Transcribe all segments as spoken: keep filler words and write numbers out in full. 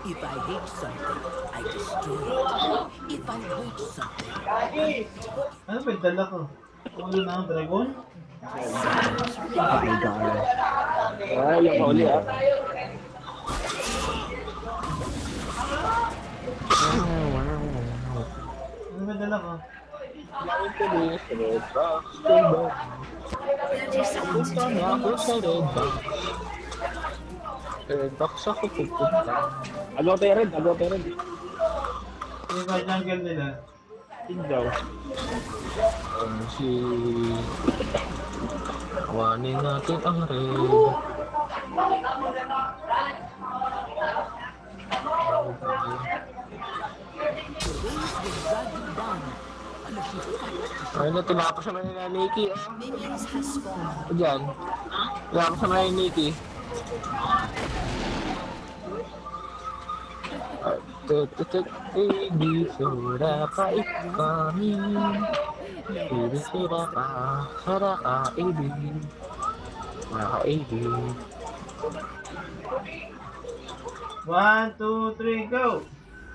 If I hate something, I destroy it. If I hate something, ano ba yung dala ko? Ulo na ang dragon? Ay, gala. Ay, yung huli ah. Ano ba dala ko? Lawin ko din sa red box. Diba? Punta na ako sa red box. Red box ako pupunta. Agaw tayo red, agaw tayo red. Yung mga jungle nila. Tingdaw. Ang si... Kawanin natin ang red. Ay na, tinapos naman nila Nikki, oh. minions have spawned. O dyan. Tinapos naman nila Nikki. At tututuk, hindi sura ka ikami. Hindi sura ka, sura ka, ibig. Sura ka, ibig. One, two, three, go!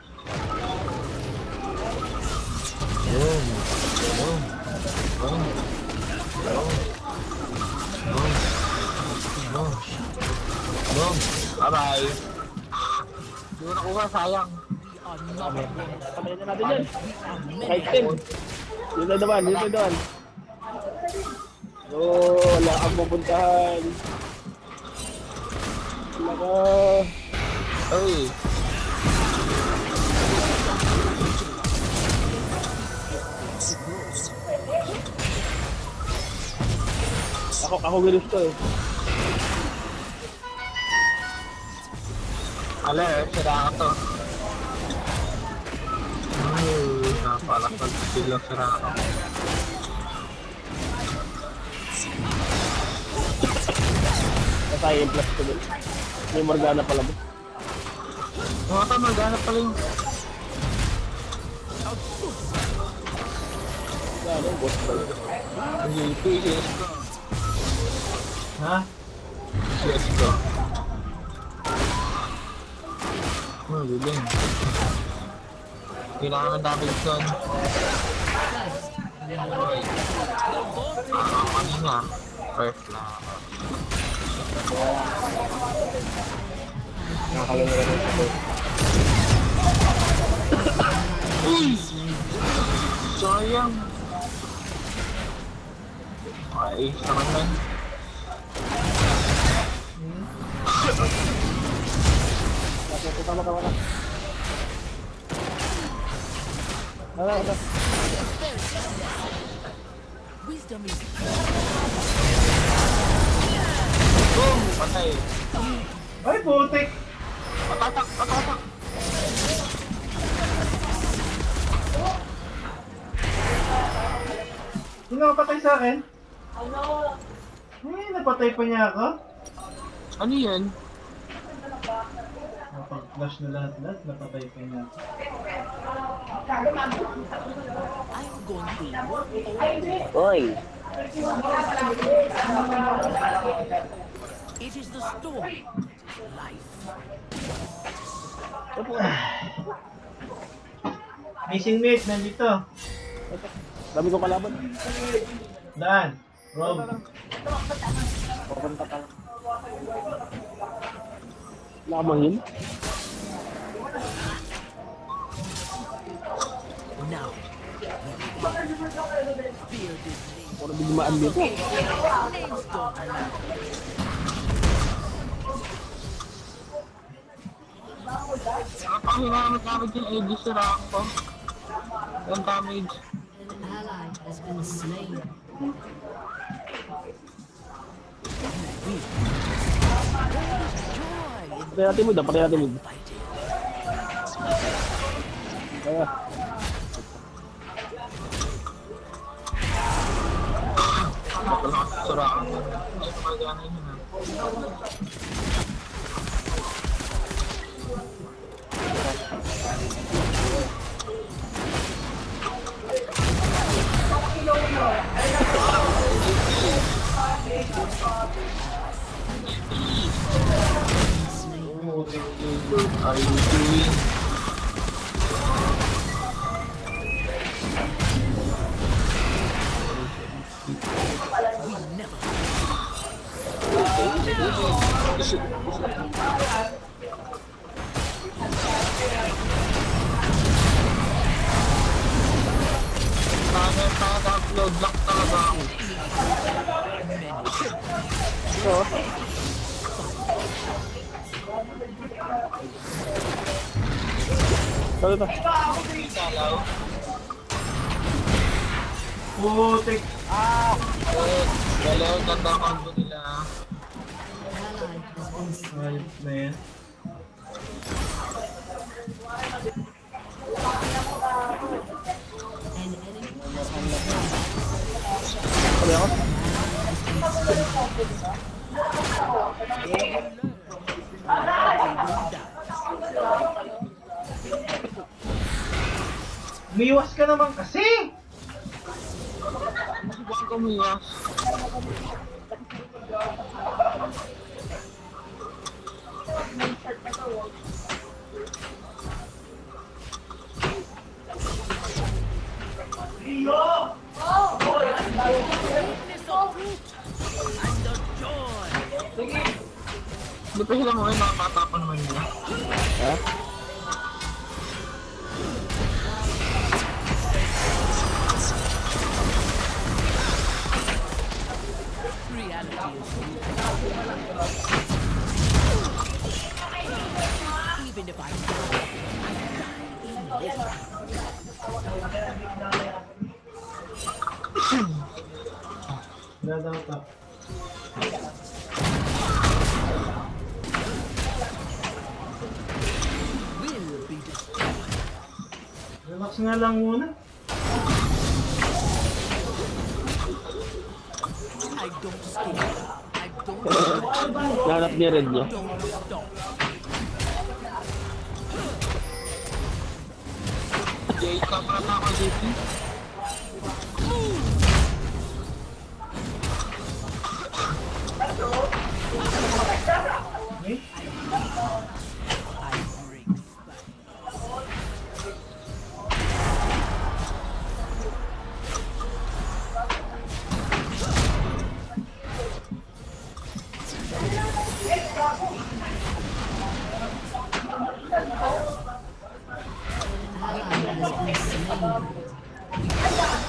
Boom. Boom. Boom. Boom. Boom. Boom. Boom. Bye-bye. Hindi ko nakuha, sayang. Kamay na natin yan. Right team. Dito naman, dito naman. Oh, wala kang pupuntahan. Wala ka. Ay. Ako, ako gilis to eh. Ala eh, sira ka to. Ay, napalakad sila sira ka. Nasaya yung plus ko din. May Morgana pala ba? Oo, ito Morgana pala yung... Morgana, boss pala. Ang G P, C S ko. Ha? C S ko. Oh, biling. Kailangan ng damage doon. Oy. Ako kanina. First lang. Nakakalala rin ito. Uy! Sayang. Ay, naman lang. Tama ka wala. Wala, wala. Wisdom is Boom! Patay. Ay, putik! Patatak! Patatak! Sino nakapatay sa akin? Ay, napatay pa niya ako. Ano yan? Napag-flash na lahat-lahat, napatay pa niya ako. I'm going to work all Oy! It is the story of life. Missing mate, nandito. Dami ko kalaban. Dan, Rob. Pupunta ka lang. Lamang yun? Now, fear this name. Puro bigmaan dito. Names don't matter. Ang panghinamit namin yung A D sira ako. Yung damage. An ally has been slain. Patay natin mo, patay natin mo. Kaya. Sira ako. Hindi ko magana yun ha. Putik. Are you doing? Sana nakaka-upload block talaga ako. Ito. Saan ito? Salaw. Putik. Eh, dalaw, ganda ang combo nila. Ally has been slain. Ayos na yan. An enemy has been slain. Sabi ako? Umiwas ka naman kasi! Huwag ka umiwas. Di pa sila mga makakatapan naman nila. Ha? Reality is even if I die, I die in this. Wala daw top. Will be destroyed. Relax nga lang muna. I don't skip. I don't stop. Nahanap niya red niya. Don't stop. Jade ka para na ako, J P. Okay? I bring spice. Ally has been slain.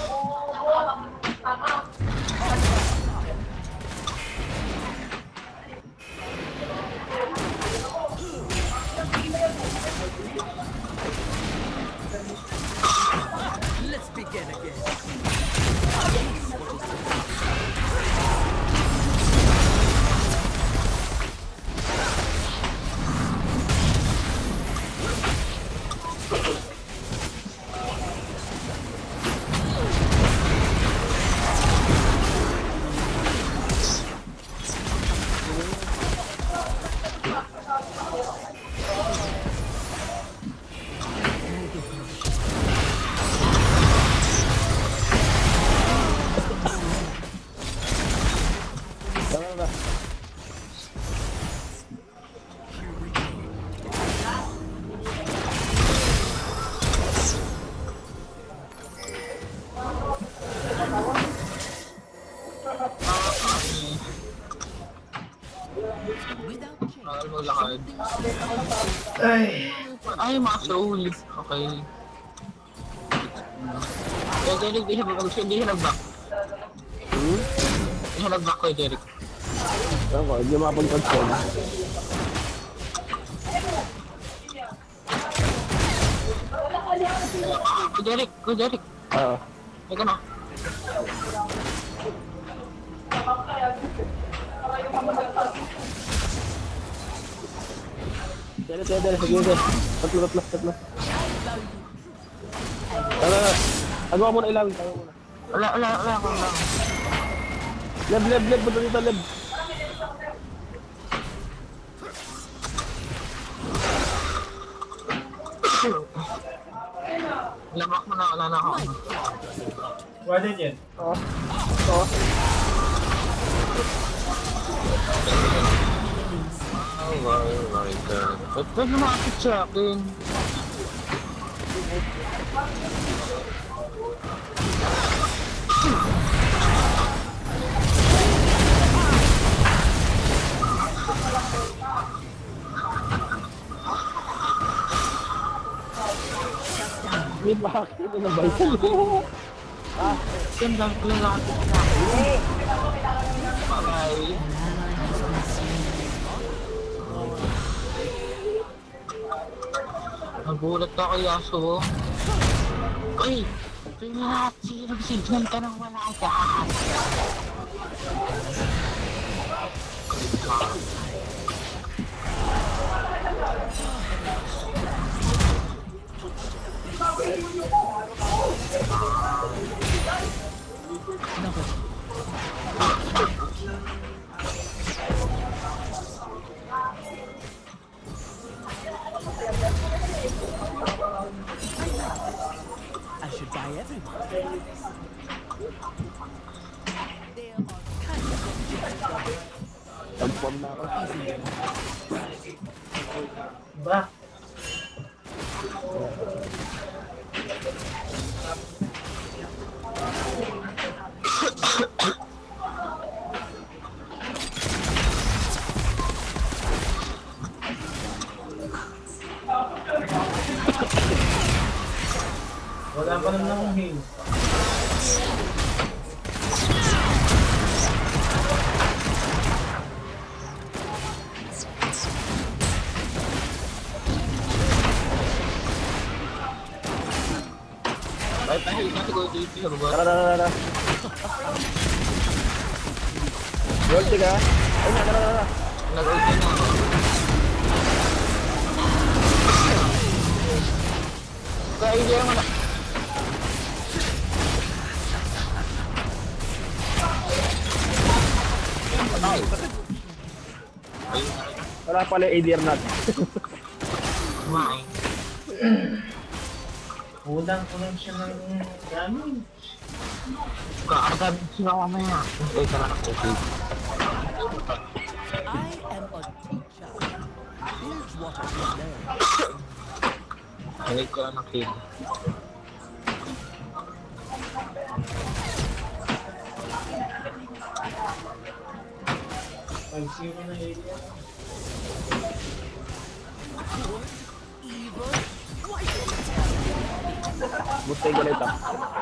Let's begin again. Tama na. Without change, Mahal mo lakad. Ay! Ay, mga soul. Okay. Kaya Derek, di siya mag- hindi siya nag-back. Hmm? Hindi siya nag-back kay Derek. Ako, hindi mapunta siya. Kay Derek, kay Derek. Oo. Ika na. Dali, dali, dali. Sige, sige. Tatlo, tatlo, tatlo. Tama na. Agawa mo na ilawin. Tagawa mo na. Wala, wala, wala akong lang. Leb, leb, leb. Punta dito, leb. Lamak mo na, wala na ako. Pwede yan. Oo. Oo. Oh my, my God. Ba't ba lumakit sa akin? May bakit ito na ba ito? Ah, yan lang ko lumakit sa akin. Bagay. Nagulat ako kay Yasuo. Uy! Pinati! Nag-signal ka nang wala dyan! I should buy everyone. There are kinds of Pag-form na ako. Ba? Wala pa naman akong heal. Bakit tayo natin ko dito sa baba? Tara, tara, tara. Ulti ka? Ay na, tara, tara. Nag-ulti na ako. Kaya hindi naman na. Patay. Wala pala yung A D R natin. Kumain. Kulang ko lang siya ng damage. Kakagamin sila mamaya. Hintay ka lang ako. I am a teacher. Here's what I will learn. Hintay ko lang ng kill. Pag-zero na area. Evil. Why Bustay galit ah.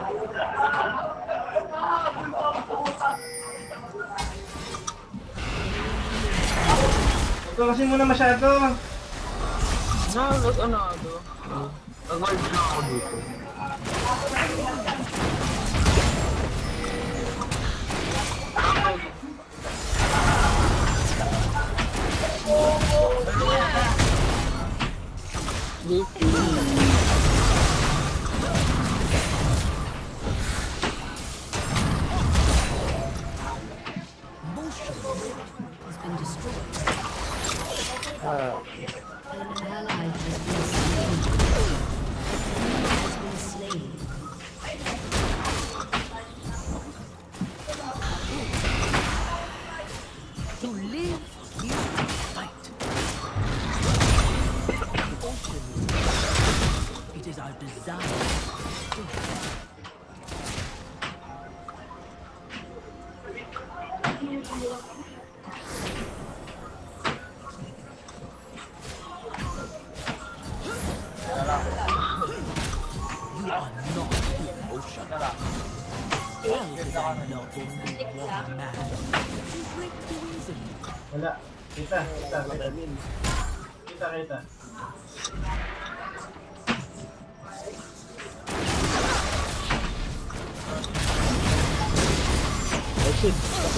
Ito kasi muna masyado. No, nag ano ako. Nag-wild na ako dito. has been destroyed. Ah, An ally has been slain. An enemy has been slain. To live is to fight. Ocean. It is our desire. You are not the ocean. How did I know only one man? You break the reason. Wala. Kita, kita, kita. Kita, kita. oh shit.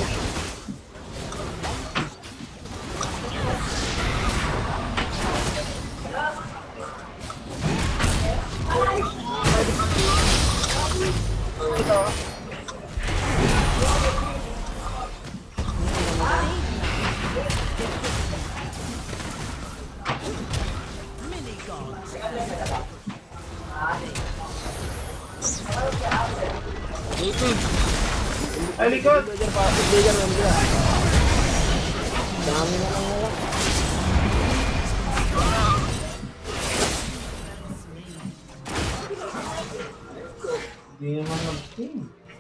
Mini gods. Dito eh. Ay, likod! Bigyan pa, bigyan lang nila. Dami na lang nila. Hindi naman mag-team.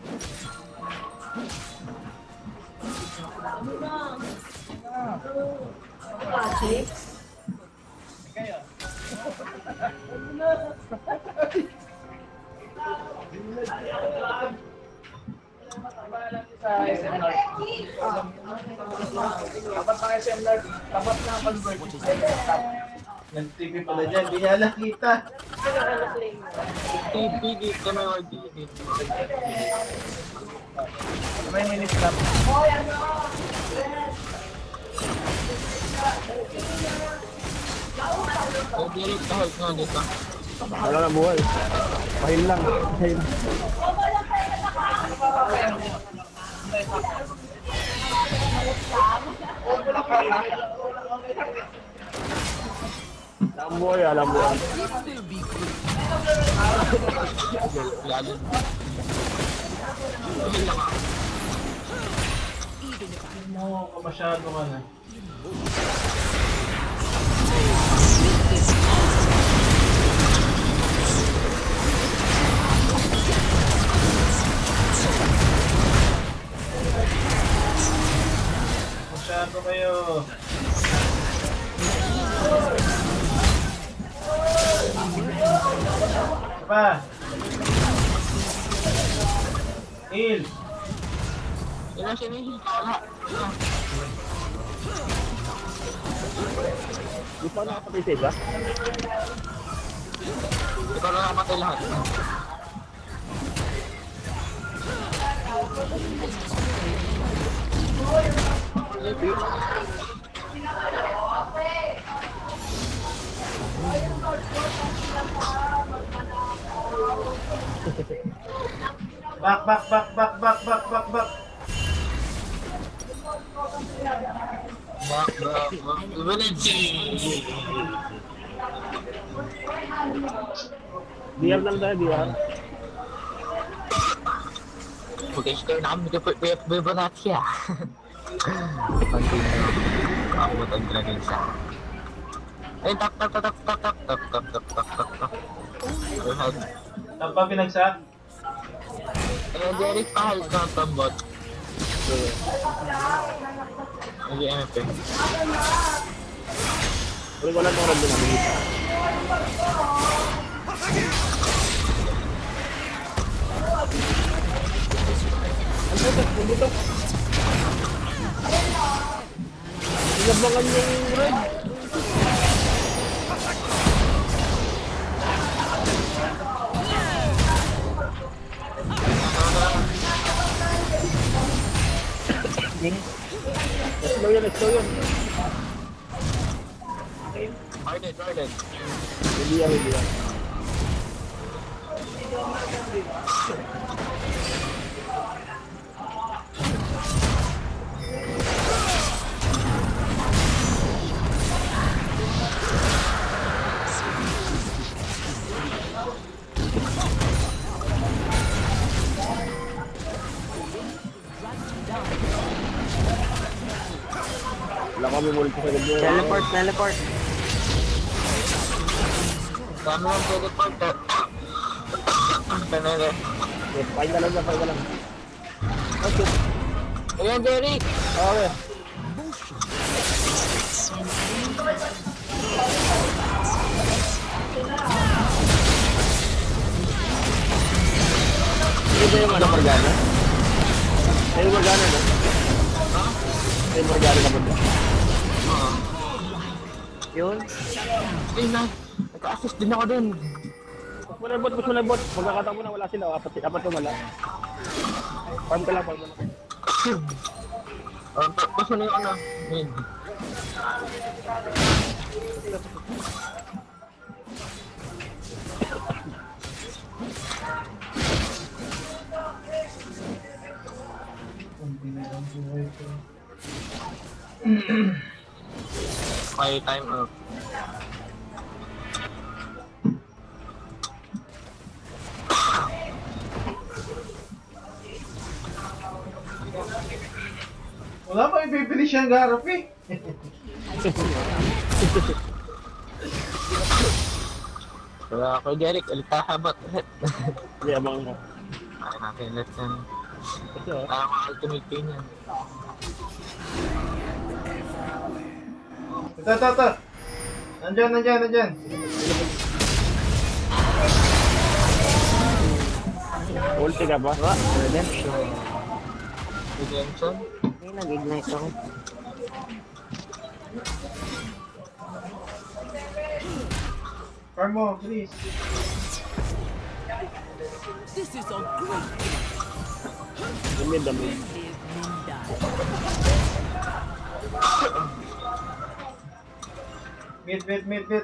Nag-T V pala dyan, di niya nakita. T V dito na yung T V dito. May minute lang. Oh, direct na hold nga dito. Wala na buhay. Pahil lang. Pahil. Alam buhay, alam buhay. Lalo. Pahil lang ah. Mo, masyado ka na. Masyado kayo. Pa. Il. Ilan siya na yung kala. Di pa nakapatay sa isa? Ikaw na namatay lahat. Back, back, back, back, back, back, back, back. Back, back, back. Village! D R lang tayo, D R. Mag-score na kami kay Fibonacci ah. Ako ang dragon siya. Ay, tak, tak, tak, tak, tak, tak, tak, tak, tak, tak, tak, tak. Saan pa binagsak? Ay, Derek, pahal ka ang tambot. Hindi, M F. Uy, wala nang rin namin. Ang putok, ang putok. Inabangan yung red. Slow yun, slow yun. Harden, Harden. Hindi yan, hindi yan. Wala kami multi sa gabi. Teleport, teleport. Kami ang teleport eh. Kanala. Okay, pahin ka lang na, pahin ka lang. Okay. Ayan, Derek! Okay. Hindi ba yung ano, Morgana? May Morgana na? Ha? May Morgana na ba ba? Oo. Yun. Ay, na. Naka-assist din ako dun. Push mo na bot, push mo na bot. Magkakataon mo na wala sila. Apat, apat yung wala. Farm ka lang, farm ka lang. Um, tapos mo na yung ano, mid. Okay, time up. Wala pa ipipinish yung Garop eh. Wala ako, Derek. Alitahabot. Hindi, abang mo. Kaya natin let yan. Kasi oh. Kaya mga ultimate pain yan. Ito, ito, ito. Nandyan, nandyan, nandyan. Ulti ka ba? Diba? Redemption. Redemption? May nag-ignite ako. Farm mo, please. This is a great Dami, dami. live and die. Mid, mid, mid, mid.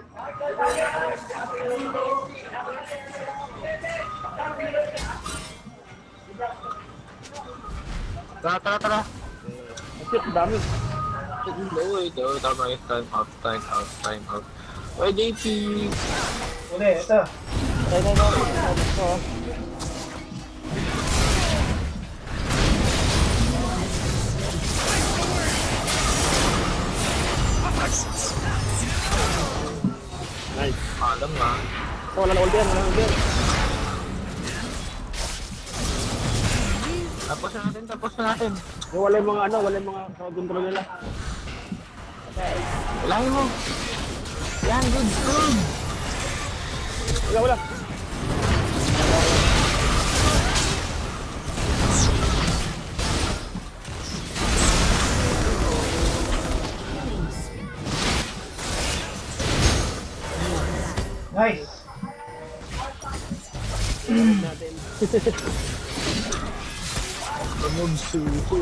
Tara, tara, tara! Kasi dami. No, wait, oh, tama yung time out, time out, time out. Oy, J P! Uli, ito. Ay, ay, ay, ay, ay. Nice. Alam nga. Oh, wala na ulti yan, wala na ulti yan. Tapos na natin, tapos na natin. Yung wala yung mga ano, wala yung mga control nila. Walahin mo! Yan, good, good! Wala, wala. Nice. Tumog suso.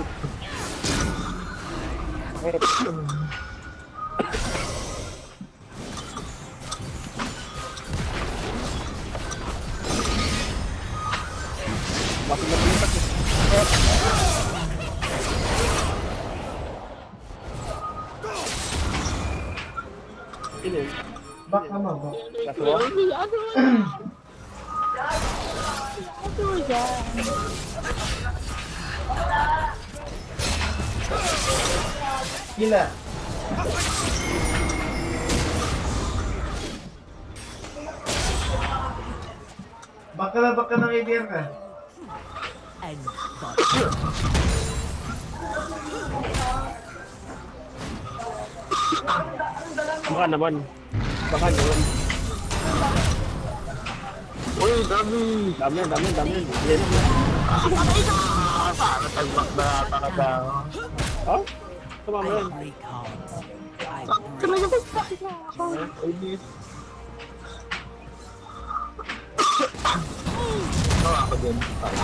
Bakit na pilitak eh. Sino yun? Back naman, back. Kasuwa? Gila. Back ka na, back ka ng A D R ka. And but Baka naman. Baka naman. Uy, dami! Dami, dami, dami. Yan. Para tagbak na talaga. Oh? Tumama I yan. break hearts. I Talaga break. tagbak na ako. Ay, di. Oh, ako din.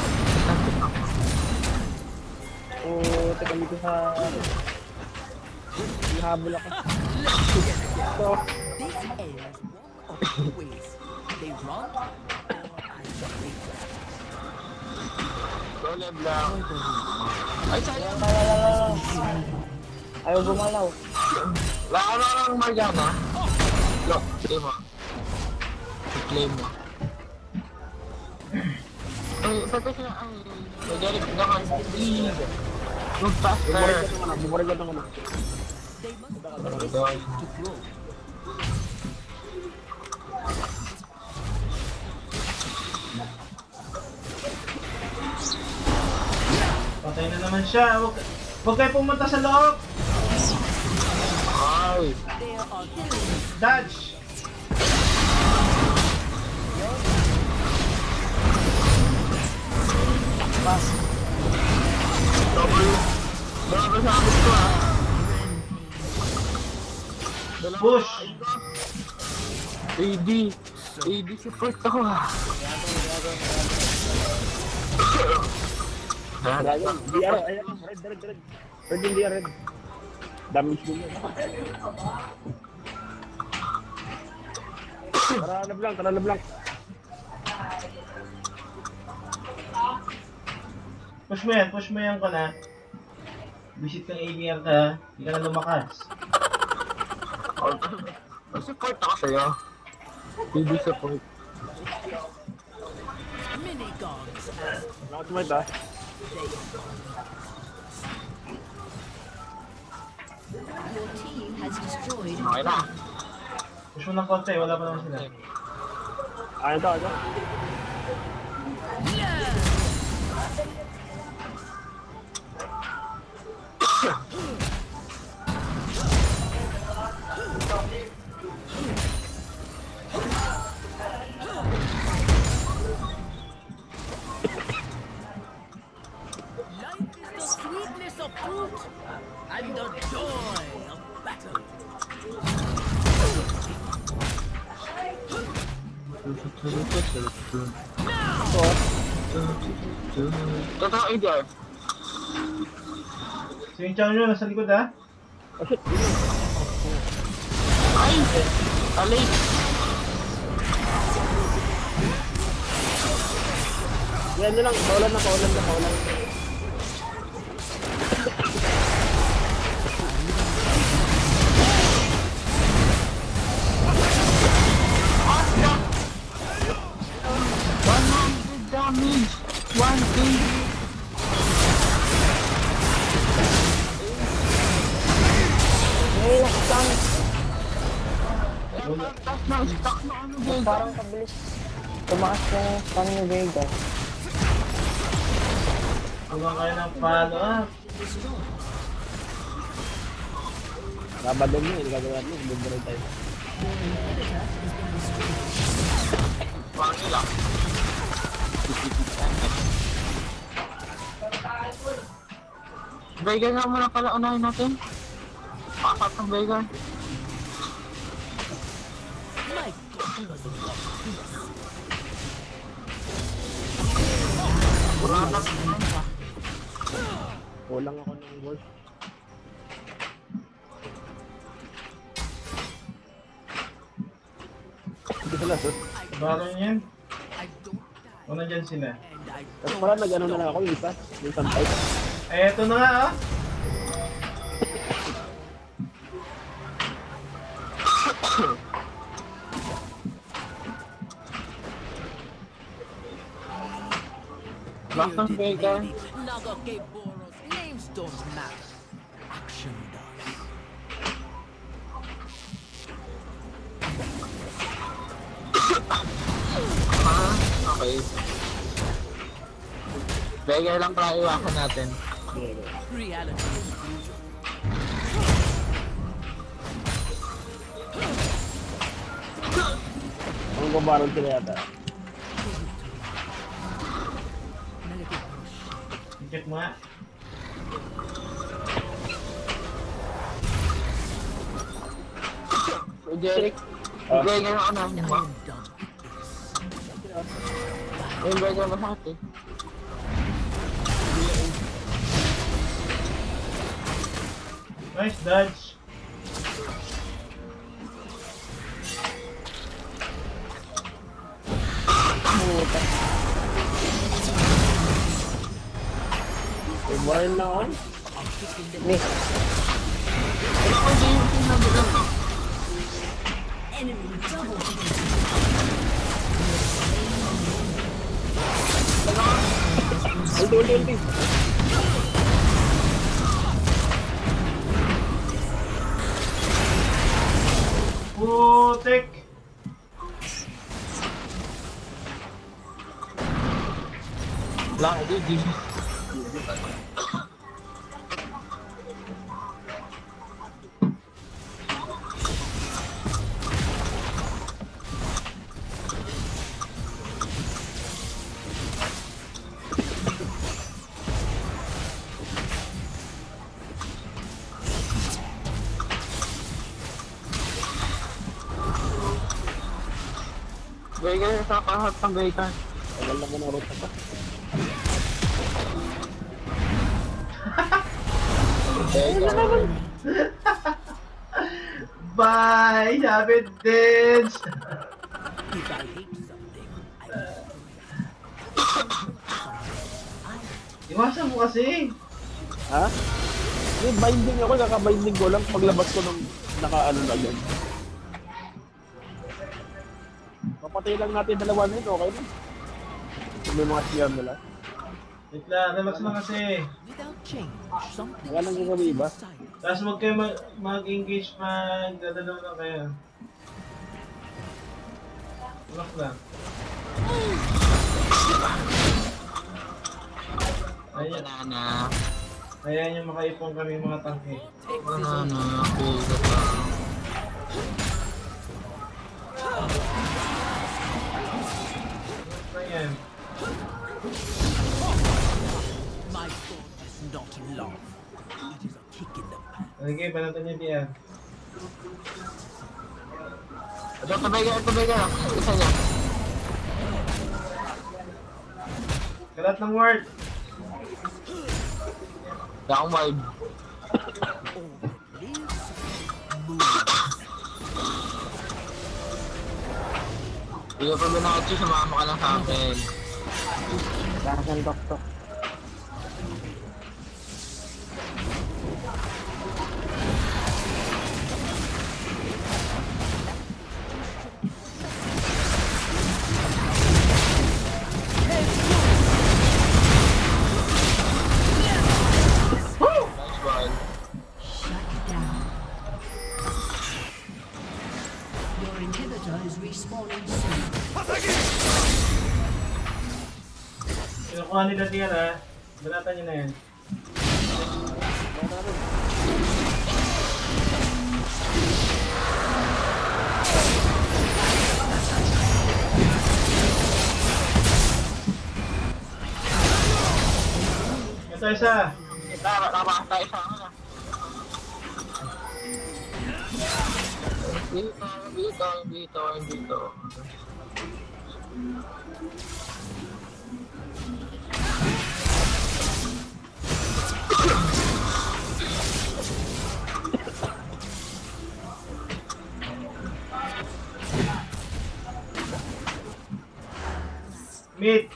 Oh, teka dito sa... Ihabol ako. So, This ends one of two ways. They run or I break. Solid lang. Ay, sayang. Ayaw gumalaw. Laka na lang Mariana. Look, play mo. Play mo. Ay, pati siya, ay, magalit naman. Please. Move faster. bumalik ko na, bumalik ko na. They must Doy. to grow. Patay na naman siya. Huwag, huwag kayo pumunta sa loob. Ay. There are Dodge. Double. Double sa amin ko ah. Dalawa. Push. A D. A D support ako ah. Dragon, D R, ayan, red, red, red. Red yung D R, red. Damage din yun. Tara na blank, tara na blank. Push mo yan, push mo yan ka na. Visit kang A D R ka, hindi ka na lumakas. Support ako sa'yo. A D support. mini gods. Nakasumite ah. Your team has destroyed Okay na. Push mo ng konti, wala pa naman sila. Ah, ito, ito. Sweetness of fruit and the joy of battle. Totoo idea. So yung chow nyo, nasa likod ha? Ay! Alay! Yan na lang, paulan na, paulan na, paulan. one hundred damage! one thing! May nakasang. Tapos na, stuck na ano Vega. Parang kabilis. Tumakas yung stun ni Vega. Huwag kayo ng follow up. Babadong nyo, hindi gagawin natin, bumburin tayo. Pangila. Vega nga muna pala unahin natin. Papat ang Vega. My God, was a lot. Wala na. Kulang ako ng gold. Hindi sila, sir. Baron yan. I don't die, Kung nandyan sila. and I Tapos pala, nag-ano na lang ako, yung isa. Yung sampay. Eh, eto na nga ah. Bakang Vega. Naga gave Boros. Names don't matter. Action does. Ah, okay. Vega lang pala iwakan natin. Reality is brutal. Ang babaron sila yata. Check mo nga. So, Jeric, Ah. Vega na unahin mo. I'm done with this. Yung Vega masakit eh. Nice dodge. Bumburin lang ako. Miss. Wala ko din yung sinabi lang. Enemy double kill. Ulti, ulti, ulti. Putik. Wala ko din. Vega na sa kahat ng Vega. Tagal na mo na root na pa. Vega. Bye, Shabit Dance. If I hate something, I Iwasan mo kasi. Ha? May binding ako, naka-binding ko lang paglabas ko ng naka-ano na yun. Papatay lang natin dalawa na yun, okay na. Kung may mga siyam nila. Wait lang, relax lang kasi. without change, something Wala nang gagawin iba. inside. Tapos huwag kayo mag- mag-engage mag dadalaw na kayo. Relax lang. Ayan, Banana. ayan yung makaipon kami mga tangke. Banana. Puga pa. Ano yan? My thought is not love. It is a kick in the pants. Sige, banatan yung diyan. Ito, tabay ka, tabay ka. Isa niya. Kalat ng ward. Wala akong vibe. Hindi ka pa binakot sumama ka lang sa akin. Lakas ng tok-tok. Nice one. Shut down. Your inhibitor is respawning soon. Kinukuha nila diyan ha. Banatan nyo na yan. Ito isa. Tama, tama. Tayo sa ano. Dito, dito, dito, dito. Meet.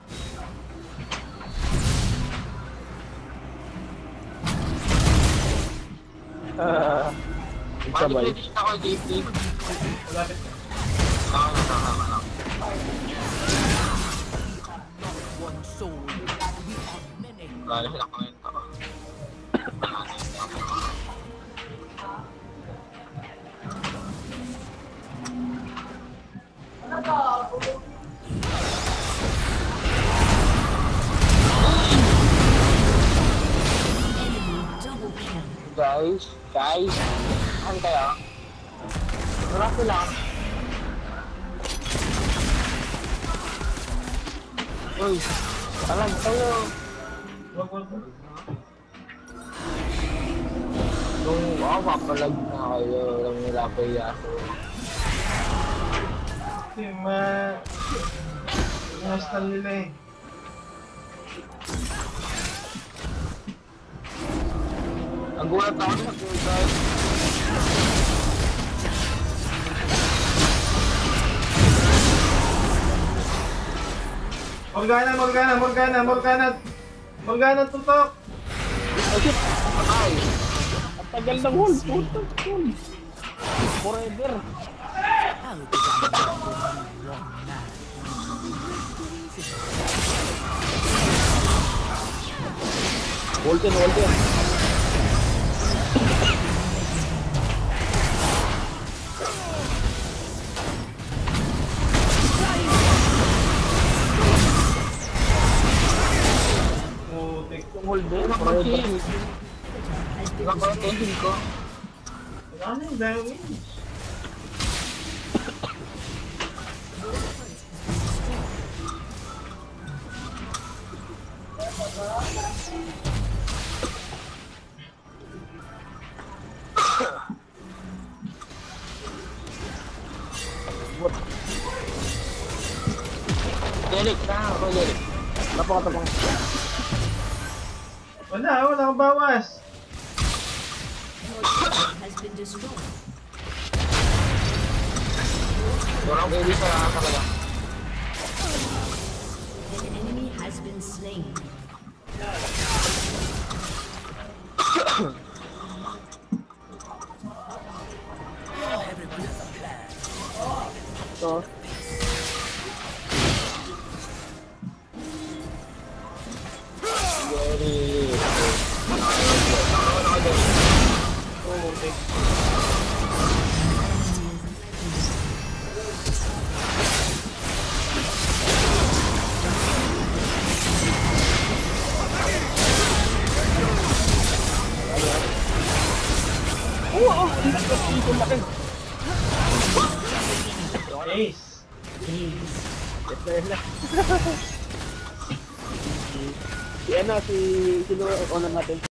Ah, Sabay. sabay. Pwede ako deeply. Malapit. Tama na, tama na. One soul. We are many. Wala sila kwento. Enemy double kill. Guys, guys. Saan kayo? Wala sila. Uy, alam kayo. Wag, wag, wag. Nung ako, papalag na kayo. Alam nila pa yaso. Kasi ma... Nastal nila eh. Ang gulat ako sa kill, guys. Morgana, Morgana, Morgana, Morgana. Morgana, tutok. Oh shit! Ay! Ang tagal ng hold. Puto, hold. Forever. How did I know only one man? Walton, Walton. Putik. Yung hold eh. Ano ba Forever. kill? Diba ko yung tension ko? Wala na yung damage. Derek, na ako, Derek. Tapang, tapang. Wala, wala akong bawas. Has been destroyed. Wala akong pwede sa kanila. An enemy has been slain. Everyone has a plan. Ito. Derek. Ang laki. Ace. Yes, sir na. Si ano, si... Sino owner natin?